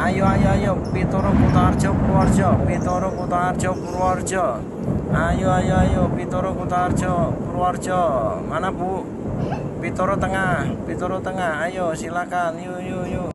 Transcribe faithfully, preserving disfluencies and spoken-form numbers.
Ayo ayo ayo Pitoro Kutoarjo Purworejo, Pitoro Kutoarjo Purworejo. Ayo ayo ayo Pitoro Kutoarjo Purworejo. Mana Bu? Pitoro Tengah, Pitoro Tengah. Ayo silakan. Yuk yuk yuk.